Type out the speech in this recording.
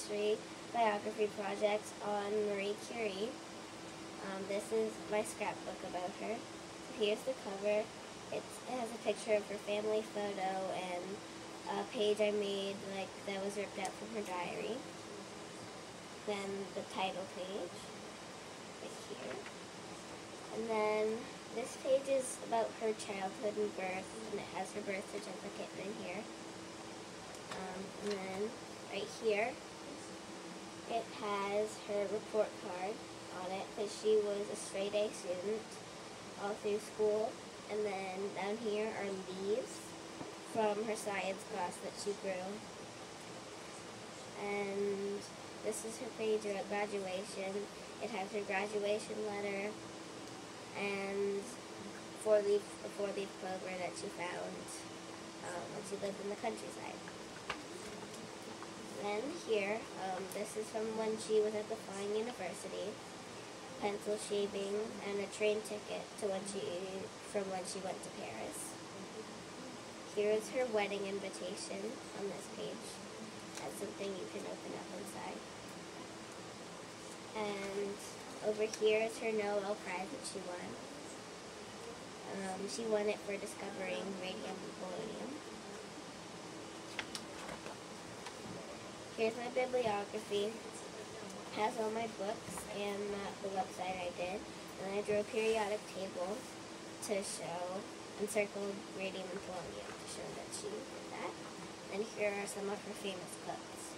history biography project on Marie Curie. This is my scrapbook about her. So here's the cover. It has a picture of her family photo and a page I made that was ripped out from her diary. Then the title page, right here. And then this page is about her childhood and birth, and it has her birth certificate in here. And then right here, it has her report card on it, because she was a straight A student all through school. And then down here are leaves from her science class that she grew. And this is her page about graduation. It has her graduation letter and four-leaf clover that she found when she lived in the countryside. Then here, this is from when she was at the Flying University, pencil shaving, and a train ticket to when she went to Paris. Here is her wedding invitation on this page. That's something you can open up inside. And over here is her Nobel Prize that she won. She won it for discovering radium and polonium. Here's my bibliography. It has all my books and the website I did. And I drew a periodic table to show, and circled radium and polonium to show that she did that. And here are some of her famous quotes.